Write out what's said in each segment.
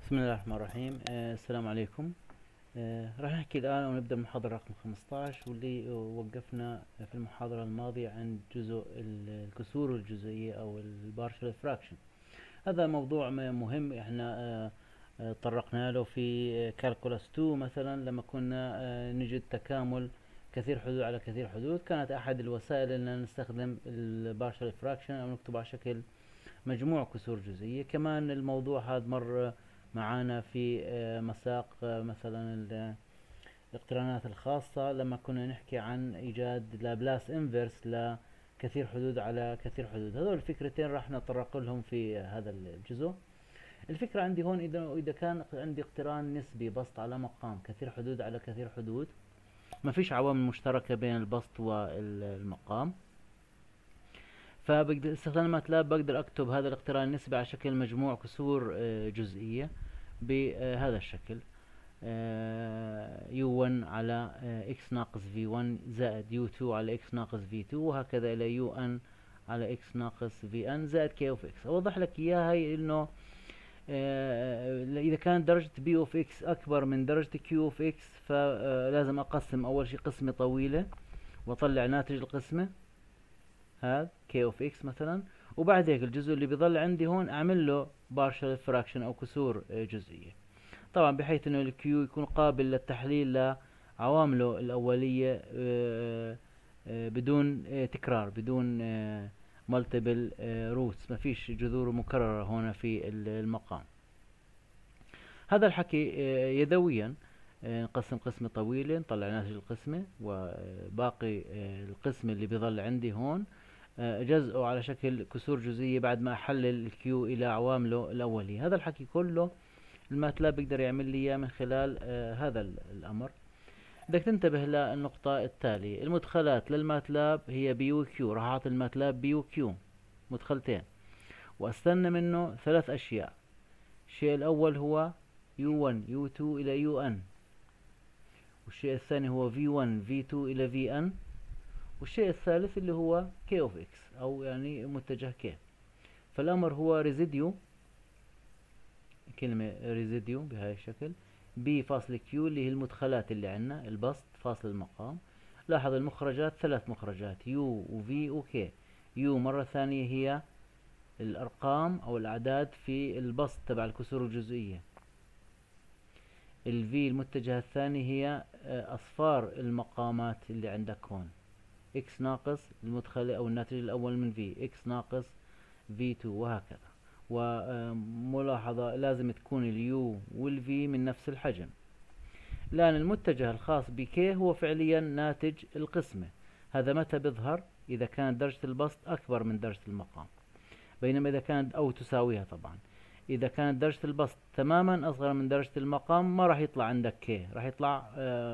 بسم الله الرحمن الرحيم. السلام عليكم. راح نحكي الآن ونبدأ المحاضرة رقم 15 واللي وقفنا في المحاضرة الماضية عند جزء الكسور الجزئية أو البارشل فراكشن. هذا موضوع مهم احنا طرقنا له في كالكولاس 2 مثلا لما كنا نجد تكامل كثير حدود على كثير حدود. كانت أحد الوسائل أن نستخدم البارشل فراكشن أو نكتب على شكل مجموع كسور جزئية. كمان الموضوع هذا مر معانا في مساق مثلا الاقترانات الخاصة لما كنا نحكي عن إيجاد لابلاس انفرس لكثير حدود على كثير حدود. هذول الفكرتين راح نتطرق لهم في هذا الجزء. الفكرة عندي هون إذا كان عندي اقتران نسبي بسط على مقام كثير حدود على كثير حدود، ما فيش عوامل مشتركة بين البسط والمقام، فبقدر استخدام ماتلاب بقدر اكتب هذا الاقتران النسبي على شكل مجموع كسور جزئية بهذا الشكل. U1 على X ناقص V1 زائد U2 على X ناقص V2 وهكذا إلى UN على X ناقص VN زائد K of X. أوضح لك إياها هي إنه إذا كانت درجة B of X أكبر من درجة Q of X فلازم أقسم أول شي قسمة طويلة وأطلع ناتج القسمة هذا K of X مثلا، وبعد هيك الجزء اللي بيظل عندي هون أعمل له partial fraction أو كسور جزئية، طبعا بحيث انه الكيو يكون قابل للتحليل لعوامله الأولية بدون تكرار، بدون multiple roots، ما فيش جذور مكررة هنا في المقام. هذا الحكي يدويا نقسم قسمة طويلة نطلع ناتج القسمة، وباقي القسم اللي بيظل عندي هون جزءه على شكل كسور جزئية بعد ما أحلل الكيو إلى عوامله الأولية. هذا الحكي كله الماتلاب بيقدر يعمل لي اياه من خلال هذا الامر. بدك تنتبه للنقطة التالية: المدخلات للماتلاب هي بي وكيو. راح اعطي الماتلاب بي وكيو مدخلتين واستنى منه ثلاث اشياء. الشيء الاول هو U1 U2 الى UN، والشيء الثاني هو V1 V2 الى VN، والشيء الثالث اللي هو K of X او يعني متجه K. فالامر هو ريزيديو، كلمة ريزيديو بهاي الشكل، بي فاصل كيو اللي هي المدخلات اللي عندنا، البسط فاصل المقام. لاحظ المخرجات ثلاث مخرجات يو وفي وكي. يو مرة ثانية هي الأرقام أو الأعداد في البسط تبع الكسور الجزئية. الفي المتجه الثاني هي أصفار المقامات اللي عندك هون، اكس ناقص المدخل أو الناتج الأول من في، اكس ناقص في 2 وهكذا. وملاحظة لازم تكون اليو والفي من نفس الحجم، لأن المتجه الخاص بكي هو فعليا ناتج القسمة. هذا متى بيظهر؟ إذا كانت درجة البسط أكبر من درجة المقام، بينما إذا كانت أو تساويها طبعا. إذا كانت درجة البسط تماما أصغر من درجة المقام ما راح يطلع عندك كي، راح يطلع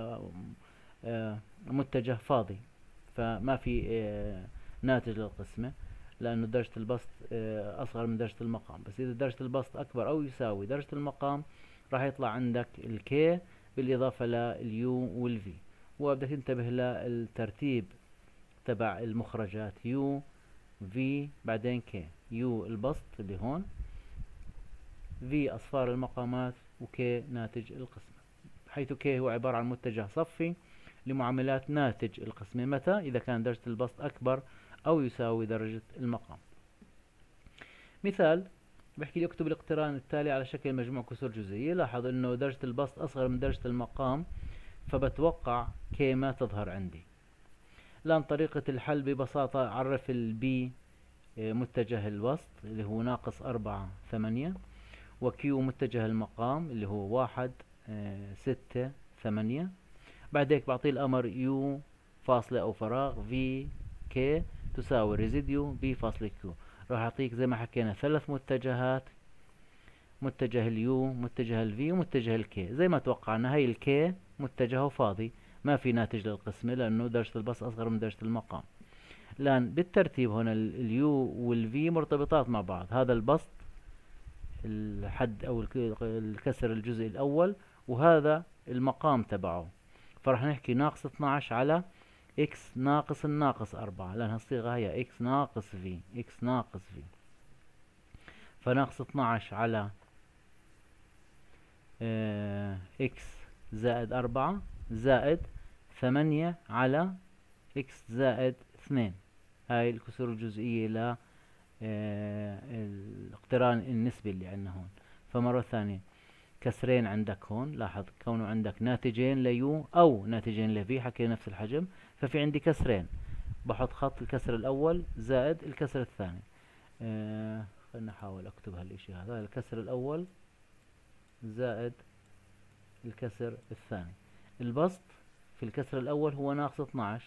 متجه فاضي، فما في ناتج للقسمة، لأنه درجة البسط أصغر من درجة المقام. بس إذا درجة البسط أكبر أو يساوي درجة المقام راح يطلع عندك الكي بالإضافة لليو والفي. وبدك تنتبه للترتيب تبع المخرجات: يو في بعدين كي. يو البسط اللي هون، في أصفار المقامات، وكي ناتج القسمة، حيث كي هو عبارة عن متجه صفي لمعاملات ناتج القسمة متى؟ إذا كان درجة البسط أكبر أو يساوي درجة المقام. مثال بحكي لي اكتب الاقتران التالي على شكل مجموع كسور جزئية. لاحظ انه درجة البسط اصغر من درجة المقام، فبتوقع كي ما تظهر عندي. الآن طريقة الحل ببساطة: عرف البي متجه الوسط اللي هو ناقص 4 8، وكيو متجه المقام اللي هو 1 6 8. بعد هيك بعطيه الأمر يو فاصلة أو فراغ في كي تساوي ريزيديو بي فاصلة كيو. راح أعطيك زي ما حكينا ثلاث متجهات: متجه اليو، متجه الفي، ومتجه الكي. زي ما توقعنا هاي الكي متجهه فاضي، ما في ناتج للقسمة لأنه درجة البسط أصغر من درجة المقام. الآن بالترتيب هنا اليو والفي مرتبطات مع بعض. هذا البسط الحد أو الكسر الجزء الأول، وهذا المقام تبعه، فراح نحكي ناقص 12 على اكس ناقص الناقص 4، لأن هالصيغة هي اكس ناقص في، اكس ناقص في، فناقص 12 على إكس زائد 4 زائد 8 على إكس زائد 2. هاي الكسور الجزئية ل الاقتران النسبي اللي عندنا هون. فمرة ثانية كسرين عندك هون، لاحظ كونه عندك ناتجين ليو أو ناتجين لفي، حكي نفس الحجم، ففي عندي كسرين، بحط خط الكسر الأول زائد الكسر الثاني. خلينا نحاول أكتب هالإشي هذا، الكسر الأول زائد الكسر الثاني. البسط في الكسر الأول هو ناقص 12،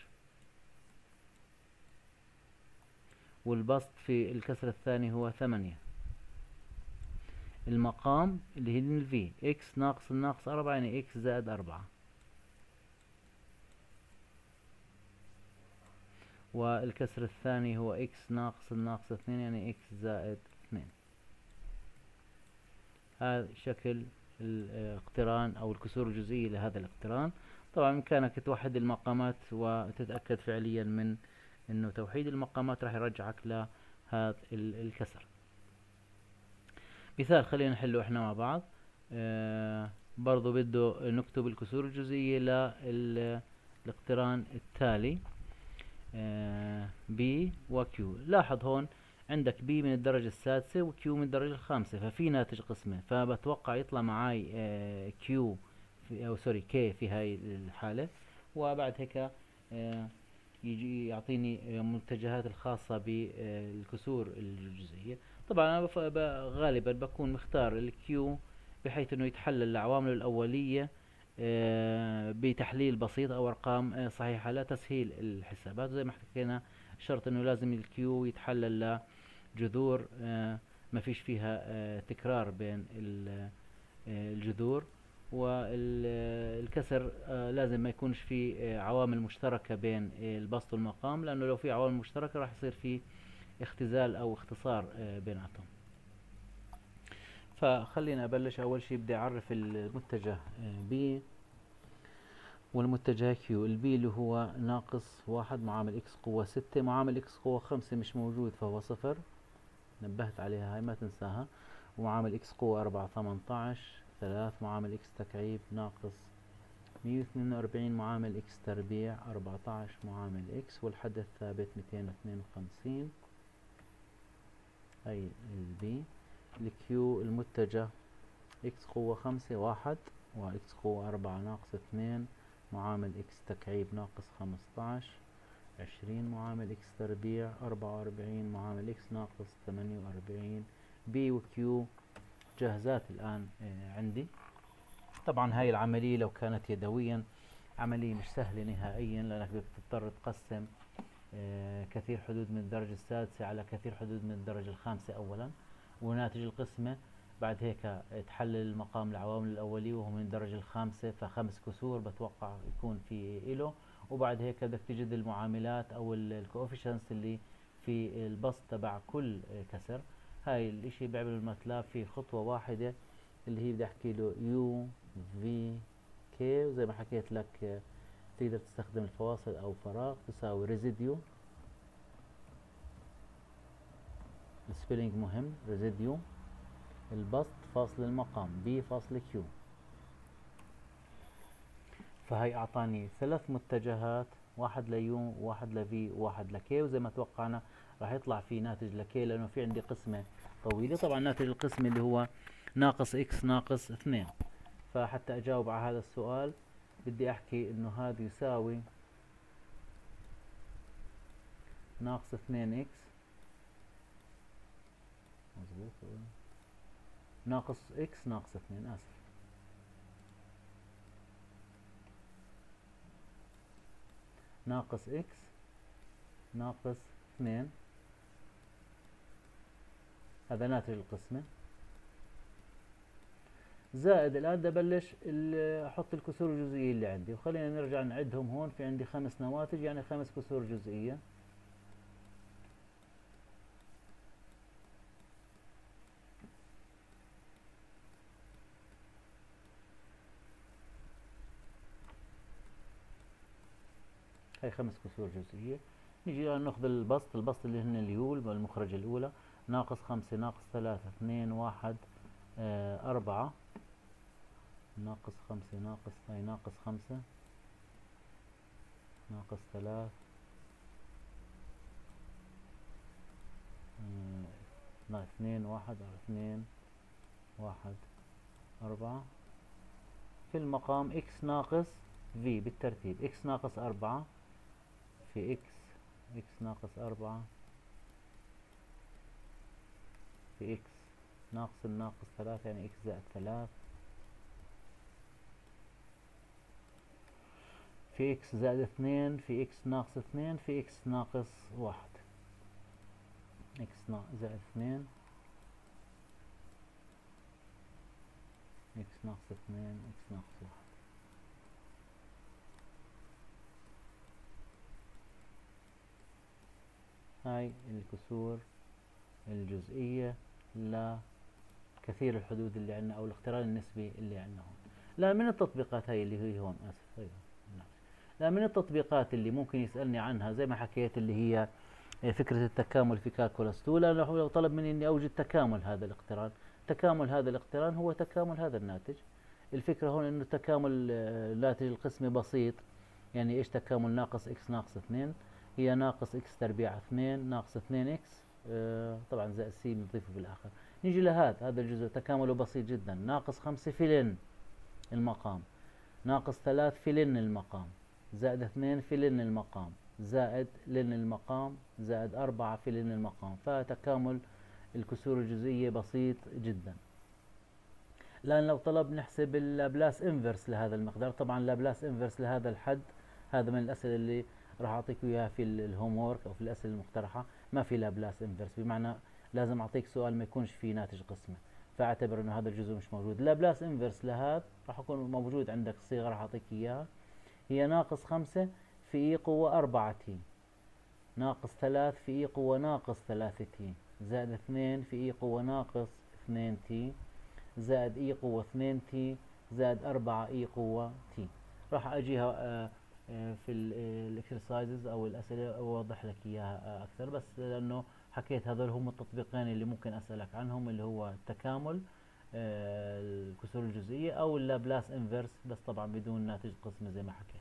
والبسط في الكسر الثاني هو 8. المقام اللي هي الفي اكس ناقص الناقص 4 يعني اكس زائد 4، والكسر الثاني هو اكس ناقص الناقص 2 يعني اكس زائد 2. هذا شكل الاقتران او الكسور الجزئية لهذا الاقتران. طبعا بإمكانك توحد المقامات وتتأكد فعليا من انه توحيد المقامات راح يرجعك لهذا الكسر. مثال خلينا نحله احنا مع بعض. برضو بده نكتب الكسور الجزئية للاقتران التالي B و Q. لاحظ هون عندك B من الدرجة السادسة و Q من الدرجة الخامسة، ففي ناتج قسمة، فبتوقع يطلع معاي Q أو سوري K في هاي الحالة، وبعد هيك يجي يعطيني المتجهات الخاصة بالكسور الجزئية. طبعا أنا غالبا بكون مختار الكيو بحيث انه يتحلل العوامل الأولية بتحليل بسيط او ارقام صحيحة لتسهيل الحسابات. وزي ما حكينا شرط انه لازم الكيو يتحلل لجذور ما فيش فيها تكرار بين الجذور، والكسر لازم ما يكونش في عوامل مشتركة بين البسط والمقام، لأنه لو في عوامل مشتركة راح يصير في اختزال أو اختصار بيناتهم. فخلينا أبلش. أول شي بدي أعرف المتجه B والمتجه Q. البي اللي هو ناقص 1 معامل x قوة 6 معامل x قوة 5 مش موجود فهو 0، نبهت عليها هاي ما تنساها. ومعامل x قوة 4 18 3 معامل x تكعيب ناقص 142 معامل x تربيع 14 معامل x، والحد الثابت 252. هاي البي. الكيو المتجه x قوة 5 1 و x قوة 4 ناقص 2 معامل x تكعيب ناقص 15 20 معامل x تربيع 44 معامل x ناقص 48. بي وكيو جاهزات الآن عندي. طبعا هاي العملية لو كانت يدويا عملية مش سهلة نهائيا، لأنك بتضطر تقسم كثير حدود من الدرجة السادسة على كثير حدود من الدرجة الخامسة أولا، وناتج القسمة بعد هيك تحلل المقام العوامل الأولية وهو من الدرجة الخامسة، فخمس كسور بتوقع يكون في إله، وبعد هيك بدك تجد المعاملات أو الكوفيشنتس اللي في البسط تبع كل كسر. هاي الاشي بيعمل الماتلاب في خطوة واحدة اللي هي بدي احكي له يو في كي، وزي ما حكيت لك تقدر تستخدم الفواصل او فراغ تساوي ريزيديو. السبيلينج مهم. ريزيديو البسط فاصل المقام بي فاصل كيو. فهي اعطاني ثلاث متجهات، واحد ليو وواحد لفي وواحد لكي، وزي ما توقعنا راح يطلع في ناتج لكي لانه في عندي قسمة طويلة. طبعا ناتج القسمة اللي هو ناقص اكس ناقص 2. فحتى اجاوب على هذا السؤال بدي احكي انه هذا يساوي ناقص 2 اكس، مظبوط، ناقص اكس ناقص 2، اسف، ناقص اكس ناقص 2. هذا ناتج القسمة، زائد الآن بدي أبلش أحط الكسور الجزئية اللي عندي، وخلينا نرجع نعدهم. هون في عندي 5 نواتج يعني 5 كسور جزئية. هاي 5 كسور جزئية. نيجي الآن ناخذ البسط اللي هن اليول والمخرج الأولى. ناقص 5 ناقص 3 2 1 4 ناقص 5 ناقص هاي ناقص 5 ناقص 3 2 1 على 2 1 4 في المقام x ناقص v بالترتيب x ناقص 4 في x ناقص 4 في x ناقص الناقص 3 يعني x زائد 3 في x زائد 2 في x ناقص 2 في x ناقص 1 x زائد 2 x ناقص 2 x ناقص 1. هاي الكسور الجزئية لكثير الحدود اللي عندنا أو الاقتران النسبي اللي عندنا هون. لا من التطبيقات هاي اللي هي هون لا من التطبيقات اللي ممكن يسألني عنها زي ما حكيت اللي هي فكرة التكامل في كالكولاس 2. لو طلب مني اني اوجد تكامل هذا الاقتران، تكامل هذا الاقتران هو تكامل هذا الناتج. الفكرة هون انه تكامل الناتج القسمي بسيط. يعني ايش تكامل ناقص اكس ناقص 2؟ هي ناقص اكس تربيع 2 ناقص 2 اكس طبعا زائد سي بنضيفه بالاخر. نيجي هذا الجزء تكامله بسيط جدا. ناقص 5 في لن المقام، ناقص 3 في لن المقام، زائد 2 في لن المقام، زائد لن المقام، زائد 4 في لن المقام. فتكامل الكسور الجزئية بسيط جدا. الآن لو طلب نحسب اللابلاس انفرس لهذا المقدار، طبعا لابلاس انفرس لهذا الحد هذا من الأسئلة اللي راح أعطيك إياها في الهوم وورك أو في الأسئلة المقترحة. ما في لابلاس انفرس، بمعنى لازم أعطيك سؤال ما يكونش فيه ناتج قسمة، فاعتبر إنه هذا الجزء مش موجود. لابلاس انفرس لهذا راح يكون موجود عندك صيغة راح أعطيك إياها. هي ناقص 5 في إي قوة 4 تي، ناقص 3 في إي قوة ناقص 3 تي، زائد 2 في إي قوة ناقص 2 تي، زائد إي قوة 2 تي، زائد 4 إي قوة تي. راح أجيها في الاكسرسايزز أو الأسئلة أوضح لك إياها أكثر، بس لأنه حكيت هذول هم التطبيقين اللي ممكن أسألك عنهم، اللي هو التكامل الكسور الجزئية أو اللابلاس انفرس، بس طبعا بدون ناتج قسمة زي ما حكيت.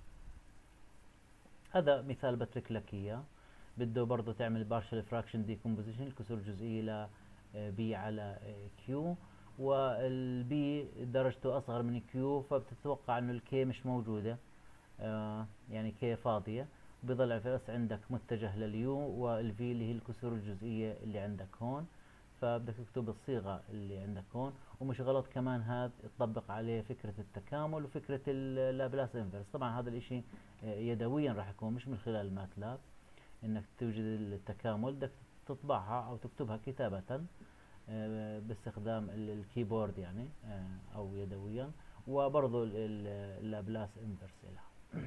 هذا مثال بترك لك اياه. بده برضه تعمل partial fraction decomposition الكسور الجزئية ل بي على كيو، والبي درجته اصغر من كيو، فبتتوقع انه الكي مش موجودة، يعني كي فاضية. بضل بس عندك متجه لليو، والفي اللي هي الكسور الجزئية اللي عندك هون. فبدك تكتب الصيغة اللي عندك هون. ومش غلط كمان هذا تطبق عليه فكرة التكامل وفكرة اللابلاس انفرس. طبعا هذا الاشي يدويا راح يكون مش من خلال الماتلاب انك توجد التكامل، بدك تطبعها او تكتبها كتابة باستخدام الكيبورد يعني او يدويا، وبرضه اللابلاس انفرس لها.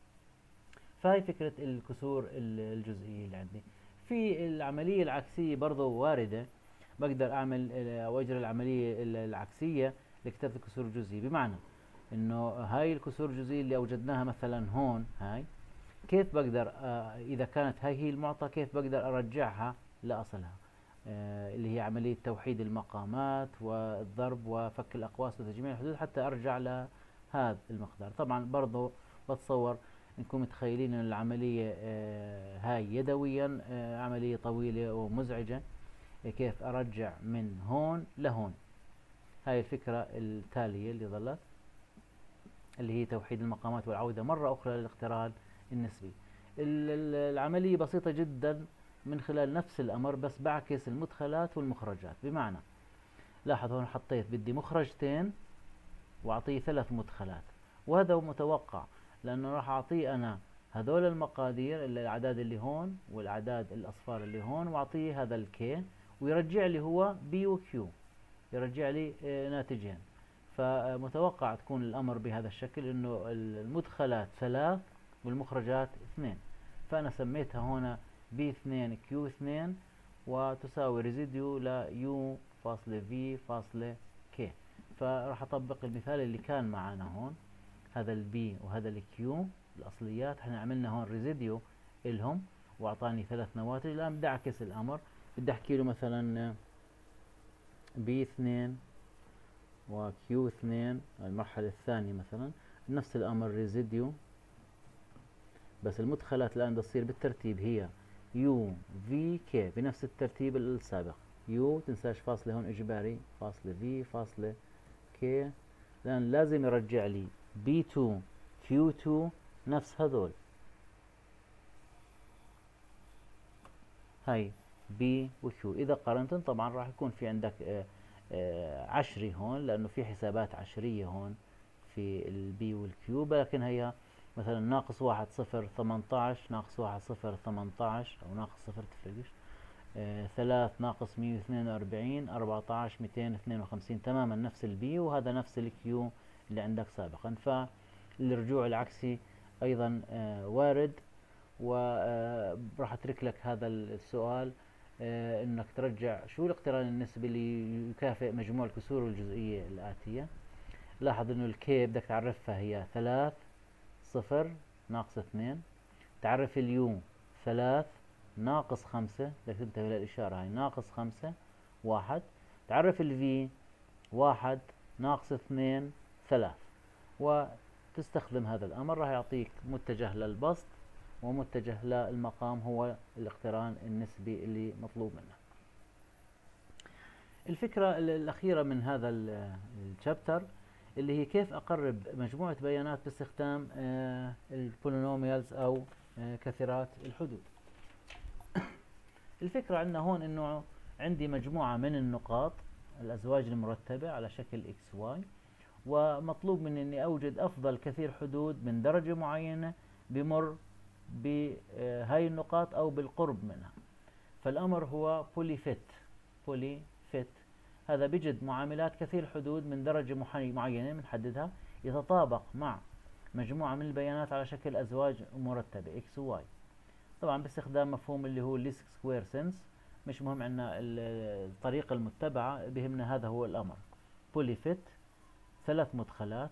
فهي فكرة الكسور الجزئية اللي عندي. في العملية العكسية برضه واردة، بقدر اعمل او اجري العملية العكسية لكتابة الكسور الجزئية. بمعنى انه هاي الكسور الجزئية اللي اوجدناها مثلا هون، هاي كيف بقدر اذا كانت هاي المعطى كيف بقدر ارجعها لاصلها، اللي هي عملية توحيد المقامات والضرب وفك الاقواس وتجميع الحدود حتى ارجع لهذا المقدار. طبعا برضو بتصور انكم متخيلين ان العملية هاي يدويا عملية طويلة ومزعجة. كيف ارجع من هون لهون؟ هاي الفكرة التالية اللي ظلت، اللي هي توحيد المقامات والعودة مرة أخرى للاقتران النسبي. العملية بسيطة جدا من خلال نفس الأمر، بس بعكس المدخلات والمخرجات. بمعنى لاحظ هون حطيت بدي مخرجتين وأعطيه 3 مدخلات، وهذا متوقع لأنه راح أعطيه أنا هذول المقادير الأعداد اللي هون والأعداد الأصفار اللي هون، وأعطيه هذا الكي ويرجع لي هو بي وكيو، يرجع لي ناتجين. فمتوقع تكون الأمر بهذا الشكل، إنه المدخلات 3 والمخرجات 2. فأنا سميتها هنا B2 Q2 وتساوي ريزيديو ل U فاصلة V فاصلة K. فراح أطبق المثال اللي كان معنا هون، هذا البي وهذا الكيو الأصليات، احنا عملنا هون ريزيديو إلهم وأعطاني 3 نواتج. الآن بدي أعكس الأمر، بدي أحكي له مثلا B2 وكيو 2 المرحلة الثانية مثلا نفس الأمر ريزيديو، بس المدخلات الآن تصير بالترتيب هي يو في كي بنفس الترتيب السابق. يو تنساش فاصلة هون إجباري، فاصلة في فاصلة كي، لأن لازم يرجع لي بي 2 كيو 2 نفس هذول. هاي بي وكيو إذا قارنتن طبعا راح يكون في عندك عشري هون، لأنه في حسابات عشرية هون في البي والكيو، لكن هي مثلا ناقص 1 0 18 ناقص 1 0 18 أو ناقص 0 تفرقش. 3 ناقص 142 14 252 تماما نفس البي، وهذا نفس الكيو اللي عندك سابقا. فالرجوع العكسي أيضا وارد. وراح اترك لك هذا السؤال انك ترجع شو الاقتران النسبي اللي يكافئ مجموع الكسور الجزئية الآتية. لاحظ انه الكي بدك تعرفها هي 3 0 ناقص 2. تعرف اليو 3 ناقص 5، بدك تنتبه للإشارة هاي ناقص 5 1. تعرف الفي 1 ناقص 2 3، وتستخدم هذا الأمر راح يعطيك متجه للبسط ومتجه للمقام هو الاقتران النسبي اللي مطلوب منه. الفكرة الأخيرة من هذا الشابتر اللي هي كيف أقرب مجموعة بيانات باستخدام البولينوميالز أو كثيرات الحدود. الفكرة عندنا هون إنه عندي مجموعة من النقاط الأزواج المرتبة على شكل إكس واي، ومطلوب مني إني أوجد أفضل كثير حدود من درجة معينة بمر بهاي النقاط أو بالقرب منها. فالأمر هو بولي فيت. هذا بيجد معاملات كثير حدود من درجة معينة بنحددها يتطابق مع مجموعة من البيانات على شكل أزواج مرتبة إكس وواي، طبعا باستخدام مفهوم اللي هو least square sense. مش مهم عندنا الطريقة المتبعة، بهمنا هذا هو الأمر. بولي فيت 3 مدخلات،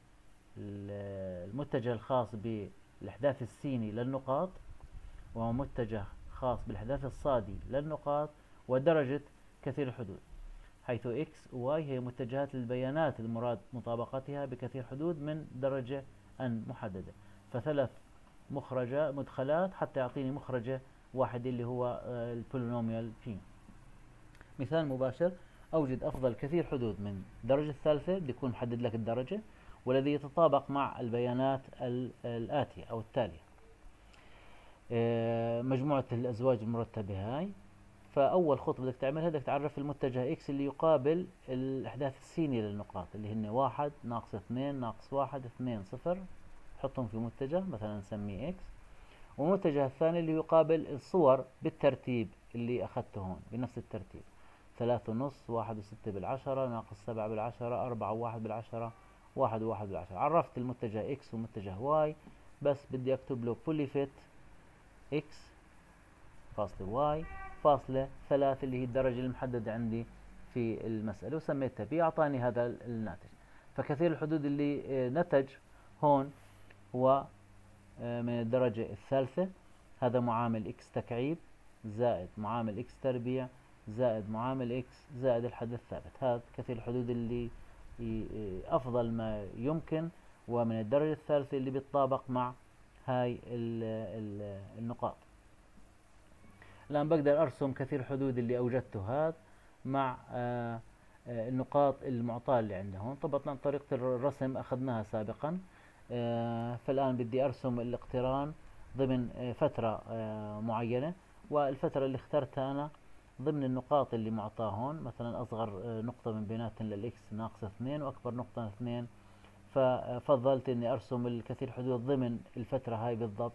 المتجه الخاص بالإحداث السيني للنقاط، ومتجه خاص بالإحداث الصادي للنقاط، ودرجة كثير الحدود، حيث x و y هي متجهات البيانات المراد مطابقتها بكثير حدود من درجة n محددة. فثلاث مدخلات حتى يعطيني مخرجة واحد اللي هو البولينوميال p. مثال مباشر: أوجد أفضل كثير حدود من درجة الثالثة، بدي يكون محدد لك الدرجة والذي يتطابق مع البيانات الآتية أو التالية. مجموعة الأزواج المرتبة هاي. فأول خطوة بدك تعملها بدك تعرف المتجه x اللي يقابل الإحداث السيني للنقاط اللي هن 1 ناقص 2 ناقص 1 2 0، حطهم في متجه مثلا نسميه x. والمتجه الثاني اللي يقابل الصور بالترتيب اللي أخذته هون بنفس الترتيب: 3.5 1.6 ناقص 7 4 1 1 عرفت المتجه x ومتجه y، بس بدي أكتب له بوليفيت x فاصلة y فاصلة 3 اللي هي الدرجة المحددة عندي في المسألة، وسميتها بي، أعطاني هذا الناتج. فكثير الحدود اللي نتج هون هو من الدرجة الثالثة، هذا معامل x تكعيب زائد معامل x تربيع زائد معامل x زائد الحد الثابت. هذا كثير الحدود اللي أفضل ما يمكن ومن الدرجة الثالثة اللي بيتطابق مع هاي النقاط. الآن بقدر أرسم كثير حدود اللي أوجدته هذا مع النقاط المعطاة اللي عندنا هون. طبعا طريقة الرسم أخذناها سابقا. فالآن بدي أرسم الاقتران ضمن فترة معينة، والفترة اللي اخترتها أنا ضمن النقاط اللي معطاة هون. مثلا أصغر نقطة من بيناتهم للإكس ناقص 2، وأكبر نقطة 2. ففضلت إني أرسم الكثير حدود ضمن الفترة هاي بالضبط.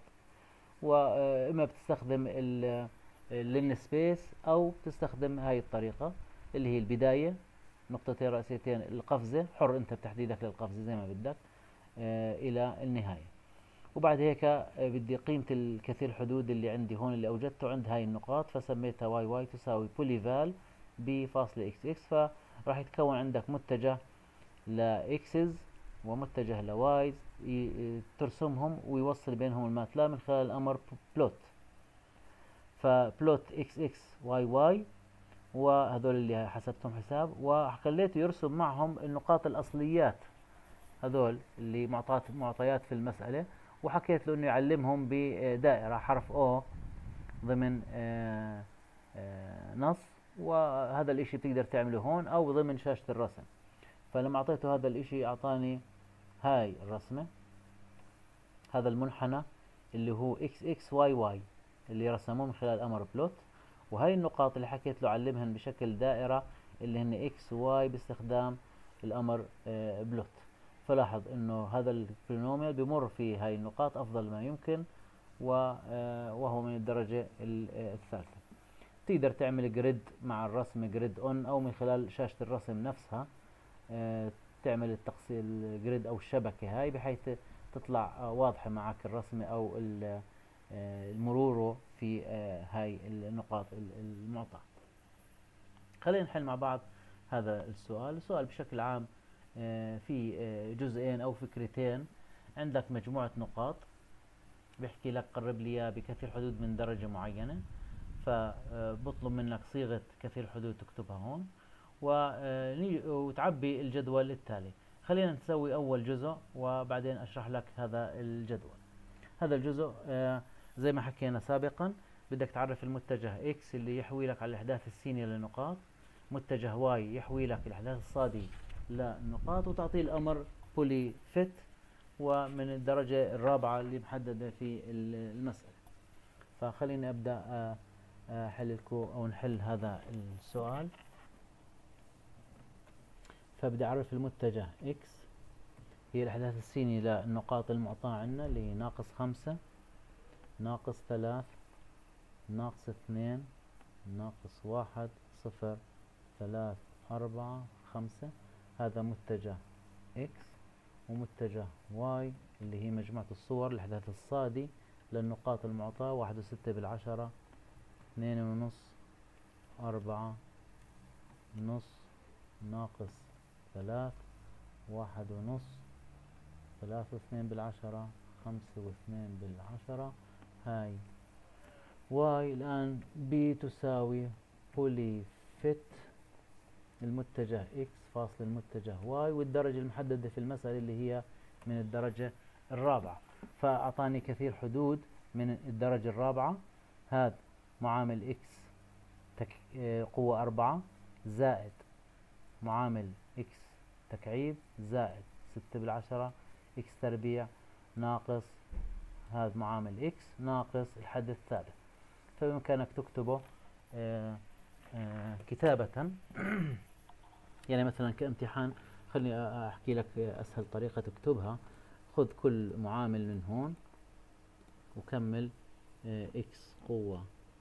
وإما بتستخدم اللين سبيس أو تستخدم هاي الطريقة اللي هي البداية نقطتين رئيسيتين، القفزة حر أنت بتحديدك للقفزة زي ما بدك إلى النهاية. وبعد هيك بدي قيمة الكثير حدود اللي عندي هون اللي أوجدته عند هاي النقاط، فسميتها واي واي تساوي بوليفال بي فاصلة اكس اكس. فراح يتكون عندك متجه لإكسز ومتجه لوايز ترسمهم ويوصل بينهم الماتلاب من خلال الأمر بلوت. فبلوت اكس اكس واي واي وهذول اللي حسبتهم حساب، وخليته يرسم معهم النقاط الأصليات هذول اللي معطيات في المسألة، وحكيت له انه يعلمهم بدائرة حرف O ضمن نص، وهذا الاشي بتقدر تعمله هون او ضمن شاشة الرسم. فلما اعطيته هذا الاشي اعطاني هاي الرسمة، هذا المنحنى اللي هو XXYY اللي رسموه من خلال امر بلوت، وهي النقاط اللي حكيت له علمهن بشكل دائرة اللي هن X Y باستخدام الامر بلوت. فلاحظ انه هذا البولينوميال بمر في هاي النقاط افضل ما يمكن، وهو من الدرجة الثالثة. تقدر تعمل جريد مع الرسم، جريد اون، او من خلال شاشة الرسم نفسها تعمل الجريد او الشبكة هاي بحيث تطلع واضحة معك الرسمة او المرور في هاي النقاط المعطاة. خلينا نحل مع بعض هذا السؤال. السؤال بشكل عام في جزئين او فكرتين. عندك مجموعة نقاط بيحكي لك قرب لي اياه بكثير حدود من درجة معينة، فبطلب منك صيغة كثير حدود تكتبها هون وتعبي الجدول التالي. خلينا نسوي أول جزء وبعدين أشرح لك هذا الجدول. هذا الجزء زي ما حكينا سابقا، بدك تعرف المتجه X اللي يحوي لك على الأحداث السينية للنقاط، متجه Y يحوي لك الأحداث الصادية للنقاط، وتعطيه الأمر بولي فيت، ومن الدرجة الرابعة اللي محددة في المسألة. فخليني أبدأ أحللكم أو نحل هذا السؤال. فبدي أعرف المتجه X هي الأحداث السينية للنقاط المعطاة عندنا اللي هي ناقص 5 ناقص 3 ناقص 2 ناقص 1 0 3 4 5. هذا متجه X. ومتجه Y اللي هي مجموعة الصور الأحداث الصادي للنقاط المعطاة 1 و6 بالعشرة 2 ونص 4 نص ناقص 3 1 ونص 3 و2 بالعشرة 5 و2 بالعشرة. هاي Y الآن بتساوي بولي فيت المتجه X فاصل المتجه Y، والدرجة المحددة في المسألة اللي هي من الدرجة الرابعة. فأعطاني كثير حدود من الدرجة الرابعة. هذا معامل X قوة 4 زائد معامل X تكعيب زائد 6 بالعشرة X تربيع ناقص هذا معامل X ناقص الحد الثالث. فبإمكانك تكتبه كتابة يعني مثلا كامتحان. خليني أحكي لك أسهل طريقة تكتبها. خذ كل معامل من هون وكمل X قوة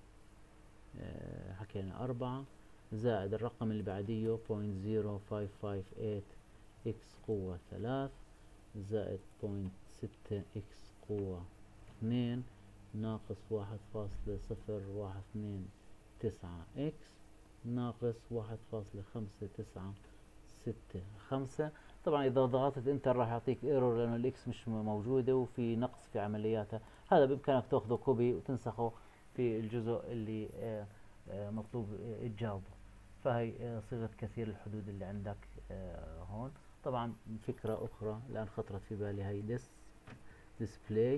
حكينا 4 زائد الرقم اللي بعديه 0.0558 X قوة 3 زائد 0.6 X قوة 2 ناقص 1.0129 X ناقص 1.5965. طبعا اذا ضغطت انتر راح يعطيك ايرور لانه الاكس مش موجودة وفي نقص في عملياتها. هذا بامكانك تاخذه كوبي وتنسخه في الجزء اللي مطلوب تجاوبه. فهي صيغة كثير الحدود اللي عندك هون. طبعا فكرة اخرى الان خطرت في بالي، هي ديسبلاي،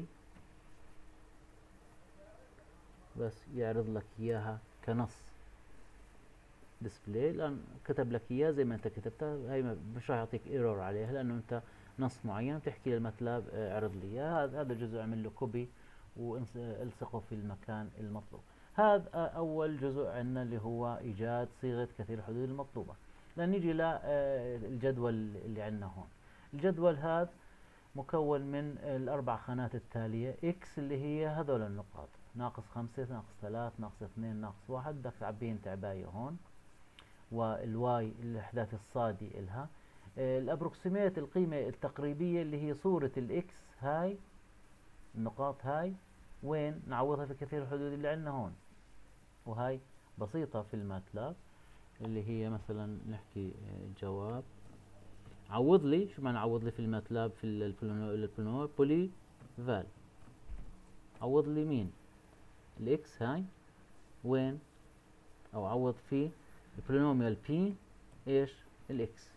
بس يعرض لك اياها كنص. ديسبلاي الان كتب لك اياه زي ما انت كتبتها، هي مش راح يعطيك ايرور عليها لانه انت نص معين بتحكي للماتلاب اعرض لي اياه. هذا الجزء اعمل له كوبي والصقه في المكان المطلوب. هذا اول جزء عندنا اللي هو ايجاد صيغه كثير الحدود المطلوبه. لنيجي للجدول اللي عندنا هون. الجدول هذا مكون من الاربع خانات التاليه. اكس اللي هي هذول النقاط ناقص 5 ناقص 3 ناقص 2 ناقص 1 بدك تعبيهم تعبايه هون. والواي الاحداث الصادي الها. الابروكسيميت القيمة التقريبية اللي هي صورة الاكس، هاي النقاط هاي وين نعوضها في كثير الحدود اللي عندنا هون. وهاي بسيطة في الماتلاب اللي هي مثلا نحكي جواب عوض لي. شو معنى عوض لي في الماتلاب في البولينوميال؟ بولي فال عوض لي مين؟ الاكس هاي وين، او عوض فيه البولينوميال بي ايش؟ الاكس،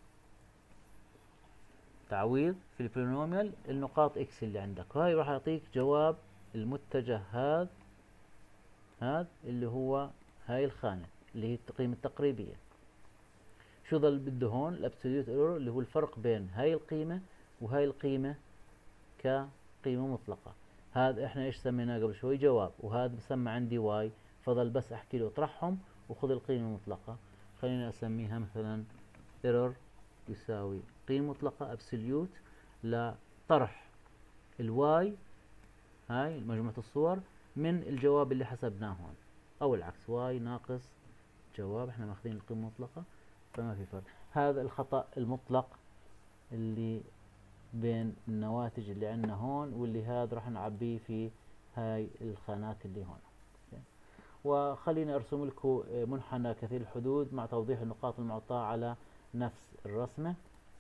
تعويض في البولينوميال النقاط اكس اللي عندك، وهي راح يعطيك جواب المتجه هذا اللي هو هاي الخانة اللي هي القيمة التقريبية. شو ظل بده هون؟ الابسوليوت ايرور اللي هو الفرق بين هاي القيمة وهاي القيمة كقيمة مطلقة. هذا احنا ايش سميناه قبل شوي؟ جواب، وهذا بسمى عندي واي، فضل بس احكي له اطرحهم وخذ القيمة المطلقة. خلينا اسميها مثلا ايرور يساوي قيمة مطلقة ابسوليوت لطرح الواي، هاي مجموعة الصور، من الجواب اللي حسبناه هون، او العكس، واي ناقص جواب، احنا ماخذين القيمة المطلقة فما في فرق. هذا الخطأ المطلق اللي بين النواتج اللي عندنا هون، واللي هذا راح نعبيه في هاي الخانات اللي هون. وخليني ارسم لكم منحنى كثير الحدود مع توضيح النقاط المعطاة على نفس الرسمة.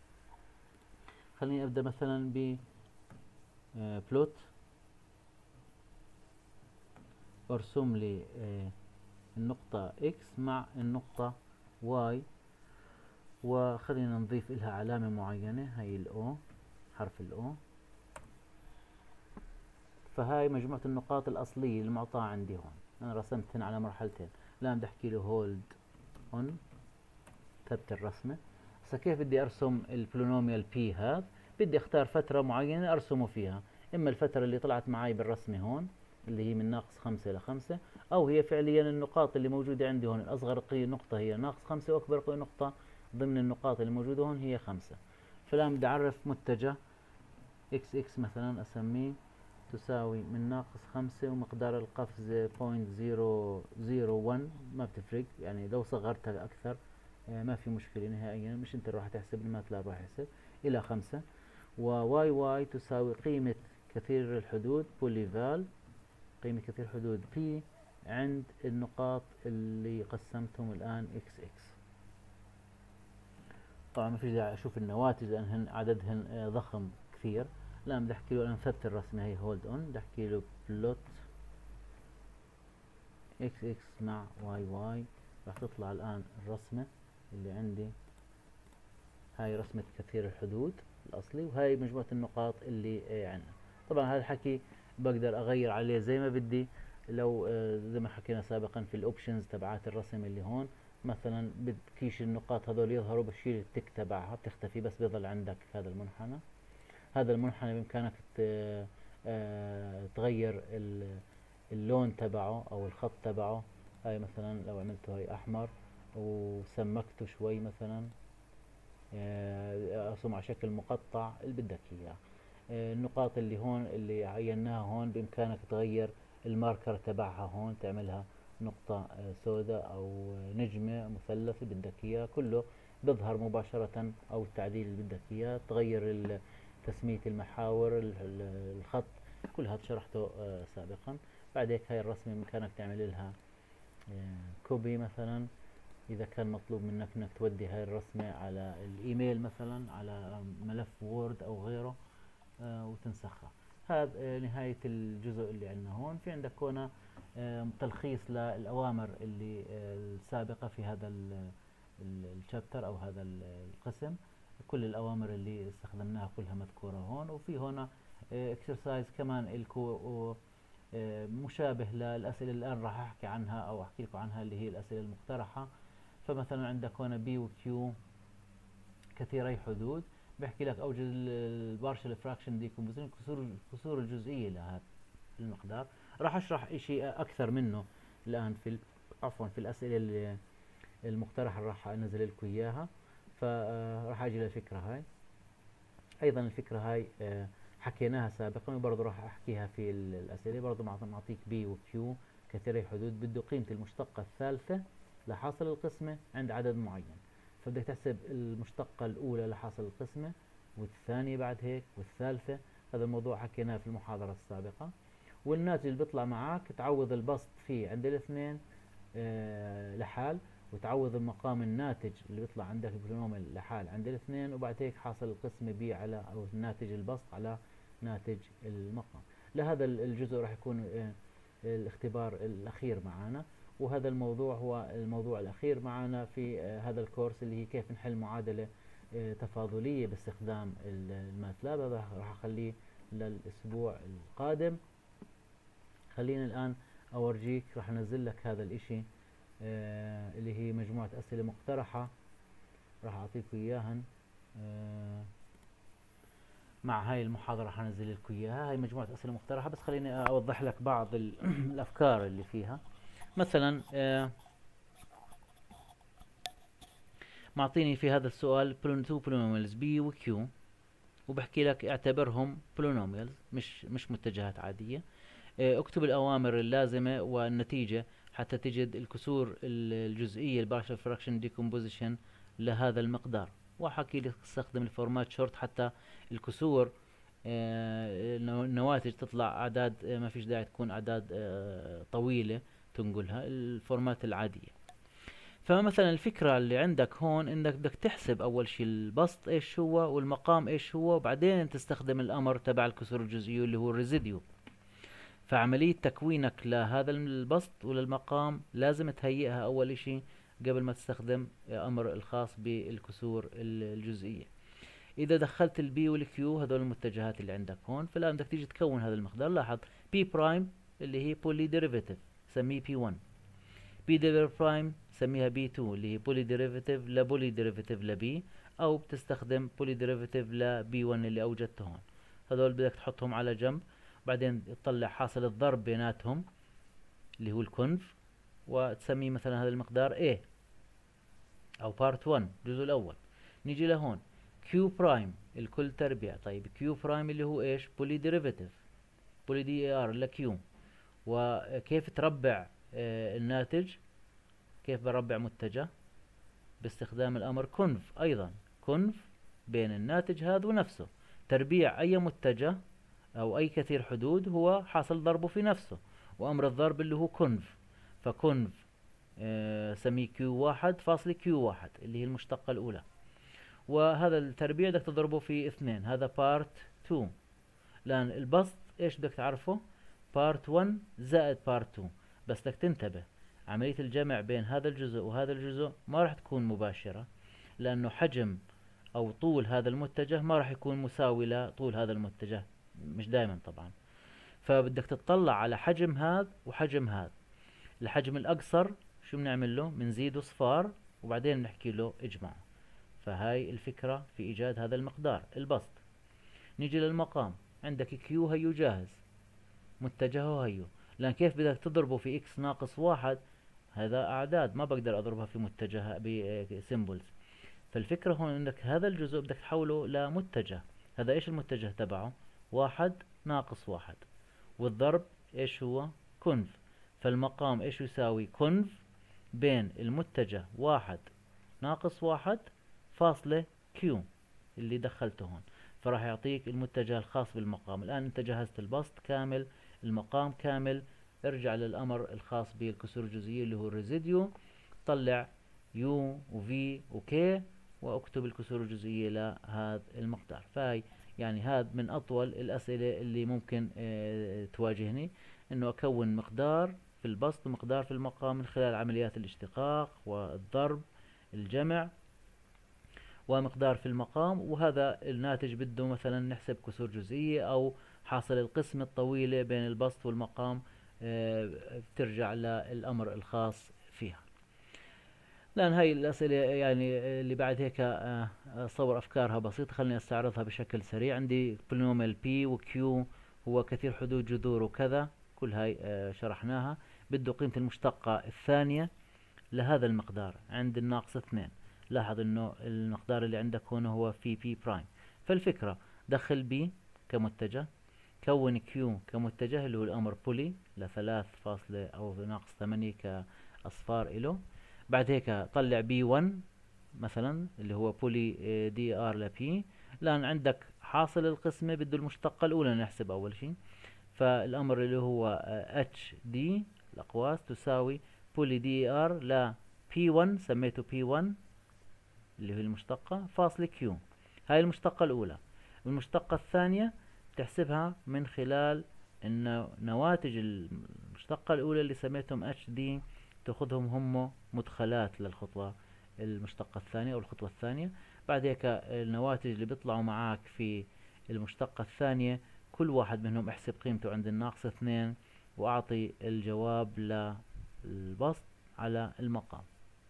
خليني ابدأ مثلا ب بلوت، ارسم لي النقطة X مع النقطة Y، وخلينا نضيف لها علامة معينة، هي الأو، حرف الأو. فهاي مجموعة النقاط الأصلية المعطاة عندي هون، أنا رسمتهن على مرحلتين. الآن بدي أحكي له هولد أون، ثبت الرسمة. هسا كيف بدي أرسم البولينوميال بي هذا؟ بدي أختار فترة معينة أرسمه فيها، إما الفترة اللي طلعت معي بالرسمة هون اللي هي من -5 إلى 5، أو هي فعليا النقاط اللي موجودة عندي هون، الأصغر نقطة هي -5 وأكبر نقطة ضمن النقاط اللي موجودة هون هي 5. فالآن بدي أعرف متجه إكس إكس مثلا، أسميه تساوي من -5 ومقدار القفز 0.001، ما بتفرق يعني لو صغرتها أكثر ما في مشكلة نهائيا، مش أنت راح تحسب، الماتلاب راح يحسب، إلى 5. وواي واي تساوي قيمة كثير الحدود بوليفال، قيمة كثير الحدود بي عند النقاط اللي قسمتهم الآن إكس إكس. طبعا ما في داعي أشوف النواتج لأنهن عددهن ضخم كثير. الآن بدي أحكي له، أنا مثبت الرسمة هي هولد أون، بدي أحكي له بلوت إكس إكس مع واي واي، راح تطلع الآن الرسمة اللي عندي، هاي رسمة كثير الحدود الأصلي، وهاي مجموعة النقاط اللي عندنا. طبعا هذا الحكي بقدر أغير عليه زي ما بدي، لو زي ما حكينا سابقا في الأوبشنز تبعات الرسم اللي هون، مثلا بدكيش النقاط هذول يظهروا، بشيل التك تبعها بتختفي، بس بيظل عندك هذا المنحنى. هذا المنحنى بإمكانك تغير اللون تبعه أو الخط تبعه. هاي مثلا لو عملته هاي أحمر وسمكته شوي مثلا، ارسم على شكل مقطع اللي بدك اياه. النقاط اللي هون اللي عيناها هون بامكانك تغير الماركر تبعها هون، تعملها نقطة سوداء او نجمة مثلث اللي بدك اياه، كله بيظهر مباشرة، او التعديل اللي بدك اياه، تغير تسمية المحاور، الخط، كل هذا شرحته سابقا. بعد هيك هاي الرسمة بامكانك تعمل لها كوبي مثلا، إذا كان مطلوب منك إنك تودي هاي الرسمة على الإيميل مثلا، على ملف وورد أو غيره، وتنسخها. هذا نهاية الجزء اللي عندنا هون. في عندك هنا تلخيص للأوامر اللي السابقة في هذا الشابتر أو هذا القسم. كل الأوامر اللي استخدمناها كلها مذكورة هون، وفي هنا اكسرسايز كمان الكو مشابه للأسئلة اللي الآن راح أحكي عنها أو أحكي لكم عنها، اللي هي الأسئلة المقترحة. فمثلا عندك هنا بي وكيو كثيري حدود، بحكي لك أوجد البارشل فراكشن ديكومبوزيشن، الكسور الجزئية لهذا المقدار. راح أشرح إشي أكثر منه الآن عفوا في الأسئلة المقترحة راح أنزل لكم إياها. فراح أجي للفكرة هاي. أيضا الفكرة هاي حكيناها سابقا، وبرضه راح أحكيها في الأسئلة. برضه معطيك بي وكيو كثيري حدود، بده قيمة المشتقة الثالثة لحاصل القسمة عند عدد معين، فبدك تحسب المشتقة الأولى لحاصل القسمة، والثانية بعد هيك، والثالثة. هذا الموضوع حكيناه في المحاضرة السابقة. والناتج اللي بيطلع معك تعوض البسط فيه عند الاثنين لحال، وتعوض المقام الناتج اللي بيطلع عندك البولينوميال لحال عند الاثنين، وبعد هيك حاصل القسمة بي على، أو ناتج البسط على ناتج المقام. لهذا الجزء راح يكون الاختبار الأخير معنا، وهذا الموضوع هو الموضوع الأخير معنا في هذا الكورس، اللي هي كيف نحل معادلة تفاضلية باستخدام الماتلاب. هذا راح أخليه للأسبوع القادم. خلينا الآن أورجيك، راح أنزل لك هذا الإشي اللي هي مجموعة أسئلة مقترحة، راح أعطيكم إياهن مع هاي المحاضرة. راح أنزل لكم إياها، هاي مجموعة أسئلة مقترحة، بس خليني أوضح لك بعض الأفكار اللي فيها. مثلا معطيني في هذا السؤال two polynomials B و Q، وبحكي لك اعتبرهم polynomials مش متجهات عادية. اكتب الأوامر اللازمة والنتيجة حتى تجد الكسور الجزئية partial fraction decomposition لهذا المقدار. وحكي لك استخدم الفورمات شورت حتى الكسور النواتج تطلع أعداد، ما فيش داعي تكون أعداد طويلة تنقلها، الفورمات العادية. فمثلا الفكرة اللي عندك هون انك بدك تحسب اول شيء البسط ايش هو والمقام ايش هو، وبعدين تستخدم الامر تبع الكسور الجزئية اللي هو الريزيديو. فعملية تكوينك لهذا البسط وللمقام لازم تهيئها اول شيء قبل ما تستخدم امر الخاص بالكسور الجزئية. اذا دخلت البي والكيو هذول المتجهات اللي عندك هون، فالان بدك تيجي تكون هذا المقدار. لاحظ بي برايم اللي هي بولي ديريفيتيف سميه بي 1، بي دبل برايم سميها بي 2 اللي هي بولي ديريفيتيف لبولي ديريفيتيف لبي، او بتستخدم بولي ديريفيتيف لبي 1 اللي اوجدته هون. هذول بدك تحطهم على جنب، بعدين تطلع حاصل الضرب بيناتهم اللي هو الكونف، وتسميه مثلا هذا المقدار A او بارت 1 الجزء الاول. نيجي لهون كيو برايم الكل تربيع. طيب كيو برايم اللي هو ايش؟ بولي ديريفيتيف بولي دي ار لكيو. وكيف تربع الناتج؟ كيف بربع متجه؟ باستخدام الامر كونف. ايضا كونف بين الناتج هذا ونفسه، تربيع اي متجه او اي كثير حدود هو حاصل ضربه في نفسه، وامر الضرب اللي هو كونف. فكونف سميه كيو واحد فاصل كيو واحد اللي هي المشتقة الاولى، وهذا التربيع بدك تضربه في 2. هذا بارت 2، لان البسط ايش بدك تعرفه؟ بارت 1 زائد بارت 2. بس بدك تنتبه، عملية الجمع بين هذا الجزء وهذا الجزء ما راح تكون مباشرة، لأنه حجم أو طول هذا المتجه ما راح يكون مساوي لطول هذا المتجه، مش دائما طبعا. فبدك تطلع على حجم هذا وحجم هذا. الحجم الأقصر شو بنعمل له؟ بنزيده صفار وبعدين بنحكي له اجمعه. فهاي الفكرة في إيجاد هذا المقدار البسط. نيجي للمقام، عندك كيو هيو جاهز، متجهه هيو، لأن كيف بدك تضربه في اكس ناقص واحد؟ هذا أعداد ما بقدر أضربها في متجه بسيمبلز. فالفكرة هون انك هذا الجزء بدك تحوله لمتجه. هذا ايش المتجه تبعه؟ واحد ناقص واحد، والضرب ايش هو؟ كونف. فالمقام ايش يساوي؟ كونف بين المتجه واحد ناقص واحد فاصلة كيو اللي دخلته هون، فراح يعطيك المتجه الخاص بالمقام. الآن انت جهزت البسط كامل، المقام كامل، ارجع للأمر الخاص بالكسور الجزئية اللي هو الريزيديو، طلع يو وفي وكي واكتب الكسور الجزئية لهذا المقدار. فهي يعني هذا من أطول الأسئلة اللي ممكن تواجهني، إنه أكون مقدار في البسط ومقدار في المقام من خلال عمليات الاشتقاق والضرب الجمع، ومقدار في المقام. وهذا الناتج بده مثلا نحسب كسور جزئية أو حاصل القسمة الطويلة بين البسط والمقام، بترجع للأمر الخاص فيها. لأن هاي الأسئلة يعني اللي بعد هيك أصور أفكارها بسيطة، خليني أستعرضها بشكل سريع. عندي بولينوميال بي وكيو هو كثير حدود جذور وكذا، كل هاي شرحناها. بده قيمة المشتقة الثانية لهذا المقدار عند الناقص 2. لاحظ انه المقدار اللي عندك هنا هو في بي برايم. فالفكرة دخل بي كمتجه، كون كيو كمتجه اللي هو الامر بولي لثلاث فاصلة او ناقص 8 كاصفار له. بعد هيك طلع بي 1 مثلا اللي هو بولي دي ار لبي، لان عندك حاصل القسمة بده المشتقة الاولى نحسب اول شيء. فالامر اللي هو اتش دي الاقواس تساوي بولي دي ار ل بي 1 سميته بي 1 اللي هي المشتقة فاصل كيو. هاي المشتقة الأولى. المشتقة الثانية تحسبها من خلال إنه نواتج المشتقة الأولى اللي سميتهم اتش دي تاخذهم هم مدخلات للخطوة المشتقة الثانية أو الخطوة الثانية. بعد هيك النواتج اللي بيطلعوا معاك في المشتقة الثانية كل واحد منهم احسب قيمته عند الناقص 2 وأعطي الجواب للبسط على المقام.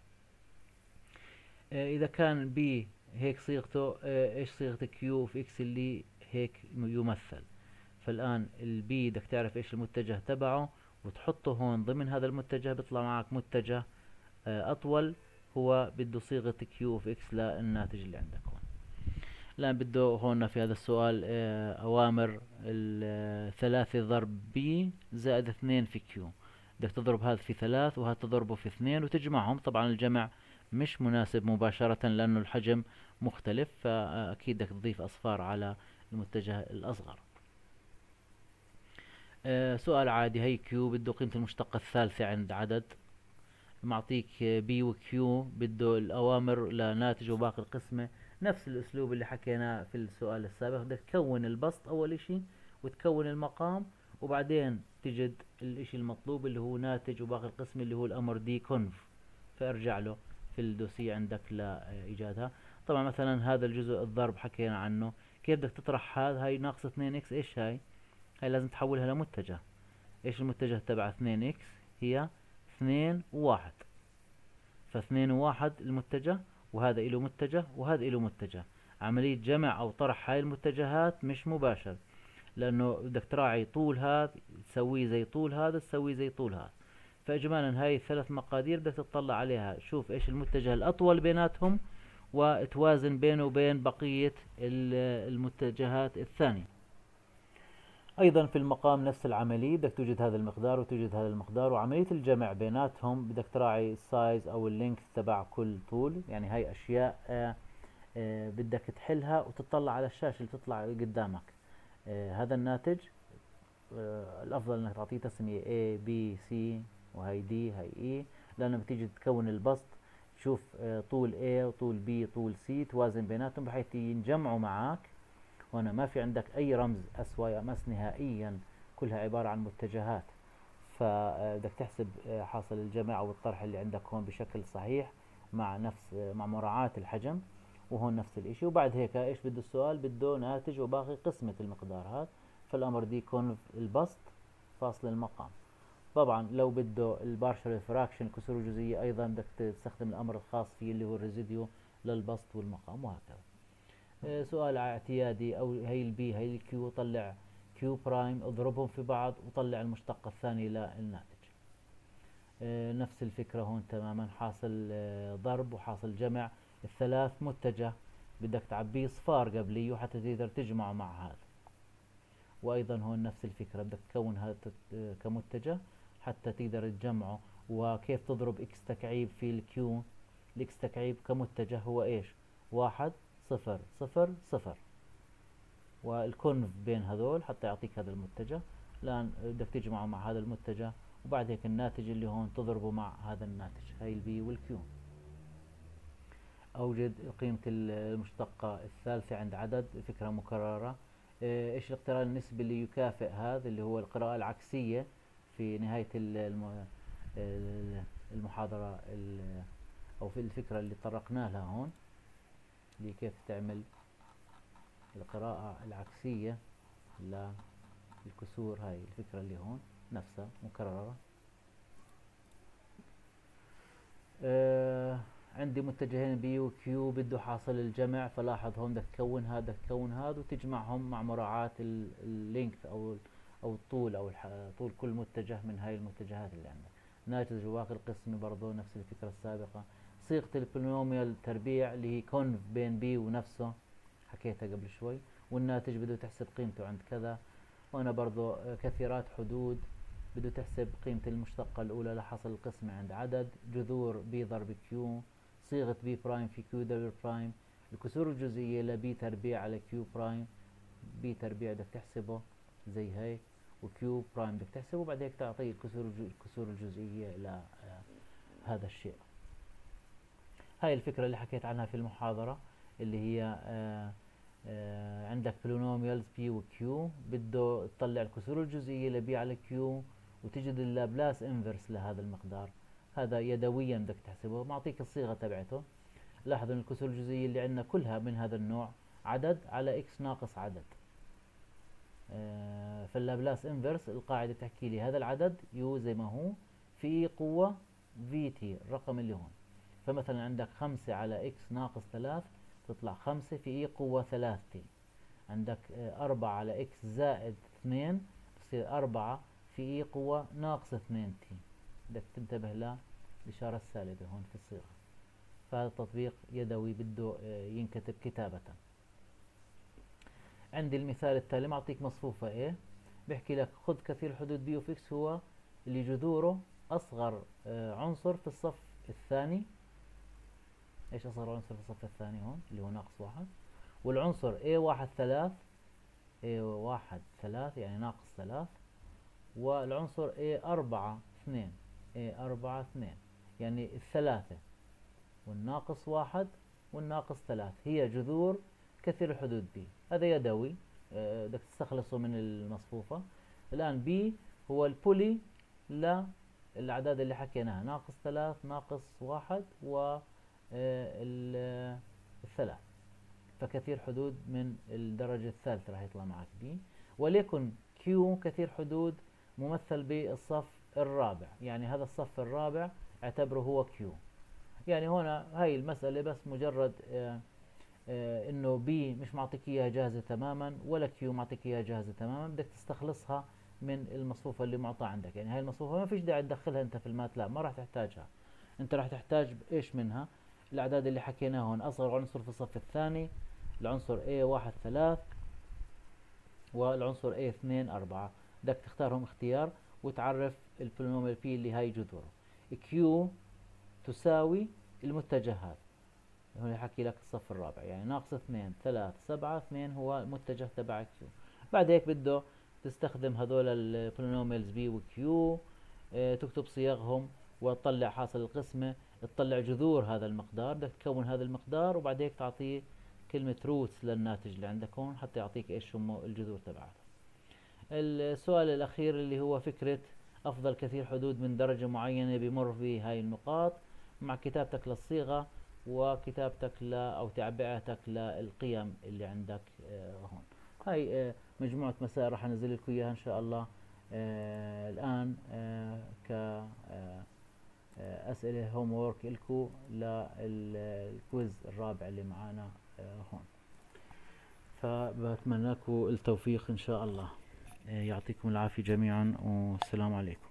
إذا كان B هيك صيغته، إيش صيغة Q في X اللي هيك يمثل. فالآن البي بدك تعرف إيش المتجه تبعه وتحطه هون ضمن هذا المتجه، بيطلع معك متجه أطول هو بده صيغة كيو اوف اكس للناتج اللي عندك هون. الآن بده هون في هذا السؤال أوامر الثلاثة ضرب بي زائد 2 في كيو. بدك تضرب هذا في 3 وهذا تضربه في 2 وتجمعهم. طبعا الجمع مش مناسب مباشرة لأنه الحجم مختلف، فأكيد بدك تضيف أصفار على المتجه الأصغر. سؤال عادي، هي كيو بده قيمة المشتقة الثالثة عند عدد، معطيك بي وكيو بده الأوامر لناتج وباقي القسمة. نفس الأسلوب اللي حكيناه في السؤال السابق، بدك تكون البسط أول إشي وتكون المقام وبعدين تجد الإشي المطلوب اللي هو ناتج وباقي القسمة اللي هو الأمر دي كونف، فارجع له في الدوسية عندك لإيجادها. طبعا مثلا هذا الجزء الضرب حكينا عنه، كيف بدك تطرح هذا؟ هاي ناقص 2 اكس، ايش هاي لازم تحولها لمتجه. ايش المتجه تبع 2 اكس؟ هي 2 و1، فاثنين وواحد المتجه، وهذا إله متجه وهذا إله متجه. عملية جمع أو طرح هاي المتجهات مش مباشر، لأنه بدك تراعي طول هذا تسويه زي طول هذا تسويه زي طول هذا. فإجمالا هاي الثلاث مقادير بدك تطلع عليها، شوف إيش المتجه الأطول بيناتهم وتوازن بينه وبين بقية المتجهات الثانية. أيضا في المقام نفس العملية، بدك توجد هذا المقدار وتوجد هذا المقدار، وعملية الجمع بيناتهم بدك تراعي السايز أو اللينك تبع كل طول. يعني هاي أشياء بدك تحلها وتطلع على الشاشة اللي تطلع قدامك. هذا الناتج الأفضل أنك تعطيه تسمية A B C وهي D هي E، لأنه بتيجي تكون البسط تشوف طول A وطول B طول C توازن بيناتهم بحيث ينجمعوا معك. وهنا ما في عندك أي رمز أس واي أم أس نهائيا، كلها عبارة عن متجهات. فبدك تحسب حاصل الجمع أو الطرح اللي عندك هون بشكل صحيح مع مراعاة الحجم، وهون نفس الاشي. وبعد هيك ايش بده السؤال؟ بده ناتج وباقي قسمة المقدار هذا، فالأمر دي كونف البسط فاصل المقام. طبعا لو بده البارشل فراكشن الكسور الجزئية أيضا بدك تستخدم الأمر الخاص فيه اللي هو الريزيديو للبسط والمقام وهكذا. سؤال اعتيادي، او هي البي هي الكيو، طلع كيو برايم اضربهم في بعض وطلع المشتقة الثانية للناتج. نفس الفكرة هون تماما، حاصل ضرب وحاصل جمع الثلاث متجه بدك تعبيه صفار قبليه حتى تقدر تجمعه مع هذا. وايضا هون نفس الفكرة، بدك تكون هذا كمتجه حتى تقدر تجمعه. وكيف تضرب اكس تكعيب في الكيو؟ الاكس تكعيب كمتجه هو ايش؟ 1 0 0 0، والكونف بين هذول حتى يعطيك هذا المتجه. الآن بدك تجمعه مع هذا المتجه، وبعد هيك الناتج اللي هون تضربه مع هذا الناتج، هاي البي والكيو. أوجد قيمة المشتقة الثالثة عند عدد، فكرة مكررة. إيش الاقتران النسبي اللي يكافئ هذا اللي هو القراءة العكسية في نهاية المحاضرة أو في الفكرة اللي طرقنا لها هون، اللي كيف تعمل القراءة العكسية للكسور. هاي الفكرة اللي هون نفسها مكررة. عندي متجهين بي وكيو بده حاصل الجمع، فلاحظ هون بدك تكون هذا تكون هذا وتجمعهم مع مراعاة اللينكث او الطول او طول كل متجه من هاي المتجهات اللي عندك. ناتج وباقي القسم برضو نفس الفكرة السابقة. صيغة البولينوميال تربيع اللي هي كونف بين بي ونفسه حكيتها قبل شوي، والناتج بده تحسب قيمته عند كذا. وهنا برضو كثيرات حدود بده تحسب قيمة المشتقة الأولى لحصل القسمة عند عدد. جذور بي ضرب كيو، صيغة بي برايم في كيو دبل برايم، الكسور الجزئية لبي تربيع على كيو برايم. بي تربيع بدك تحسبه زي هيك، وكيو برايم بدك تحسبه، وبعد هيك تعطي الكسور الجزئية لهذا الشيء. هاي الفكرة اللي حكيت عنها في المحاضرة، اللي هي عندك بولينوميالز بي وكيو، بده تطلع الكسور الجزئية لبي على كيو وتجد اللابلاس انفرس لهذا المقدار. هذا يدويا بدك تحسبه، معطيك الصيغة تبعته. لاحظوا ان الكسور الجزئية اللي عندنا كلها من هذا النوع، عدد على x ناقص عدد. فاللابلاس انفرس القاعدة بتحكي لي هذا العدد يو زي ما هو في قوة في تي الرقم اللي هون. فمثلا عندك 5 على x ناقص 3 تطلع 5 في اي قوة 3 تي. عندك 4 على x زائد 2 بصير 4 في اي قوة ناقص 2 تي. بدك تنتبه للإشارة السالبة هون في الصيغة. فهذا التطبيق يدوي بده ينكتب كتابة. عندي المثال التالي معطيك مصفوفة A، بيحكي لك خذ كثير حدود B of X هو اللي جذوره أصغر عنصر في الصف الثاني. إيش أصغر عنصر في الصف الثاني هون؟ اللي هو ناقص 1. والعنصر A1 3 يعني ناقص 3. والعنصر A4 2 يعني الثلاثة والناقص 1 والناقص 3 هي جذور كثير الحدود B. هذا يدوي بدك تستخلصه من المصفوفة. الآن B هو البولي للأعداد اللي حكيناها، ناقص 3 ناقص 1 والثلاث. فكثير حدود من الدرجة الثالثة راح يطلع معك B. وليكن Q كثير حدود ممثل بالصف الرابع، يعني هذا الصف الرابع اعتبره هو Q. يعني هنا هاي المسألة بس مجرد انه بي مش معطيك اياها جاهزة تماما ولا كيو معطيك اياها جاهزة تماما، بدك تستخلصها من المصفوفة اللي معطاة عندك. يعني هاي المصفوفة ما فيش داعي تدخلها انت في الماتلاب، ما راح تحتاجها. انت راح تحتاج ايش منها؟ الاعداد اللي حكيناها هون، اصغر عنصر في الصف الثاني العنصر A1 3 والعنصر A2 4. بدك تختارهم اختيار وتعرف البولينوميال P اللي هاي جذوره. Q تساوي المتجهات، هون يحكي لك الصف الرابع، يعني ناقص 2 3 7 2 هو المتجه تبع Q. بعد هيك بده تستخدم هذول البولينوميالز B و Q، تكتب صيغهم وتطلع حاصل القسمة، تطلع جذور هذا المقدار، بدك تكون هذا المقدار وبعد هيك تعطيه كلمة روتس للناتج اللي عندك هون حتى يعطيك ايش هم الجذور تبعته. السؤال الأخير اللي هو فكرة أفضل كثير حدود من درجة معينة بمر في هاي النقاط، مع كتابتك للصيغة وكتابتك أو تعبئتك للقيم اللي عندك هون. هاي مجموعة مسائل راح أنزل لكم إياها إن شاء الله الآن كأسئلة هوم وورك لكم للكويز الرابع اللي معانا هون. فبتمنى لكم التوفيق إن شاء الله. يعطيكم العافية جميعا والسلام عليكم.